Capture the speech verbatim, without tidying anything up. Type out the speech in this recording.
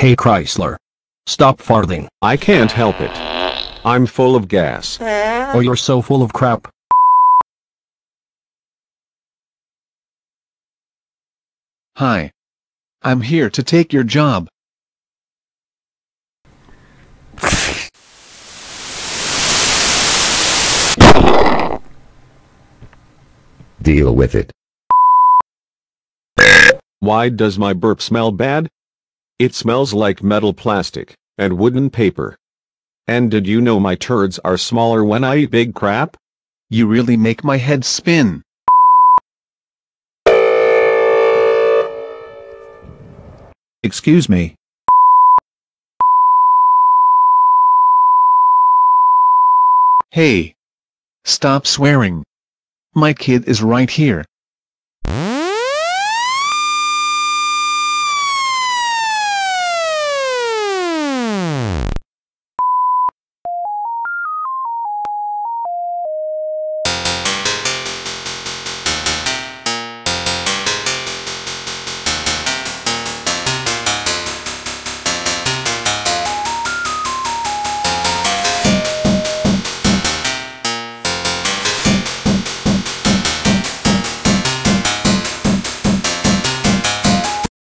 Hey Chrysler. Stop farting. I can't help it. I'm full of gas. Oh, you're so full of crap. Hi. I'm here to take your job. Deal with it. Why does my burp smell bad? It smells like metal plastic and wooden paper. And did you know my turds are smaller when I eat big crap? You really make my head spin. Excuse me. Hey. Stop swearing. My kid is right here.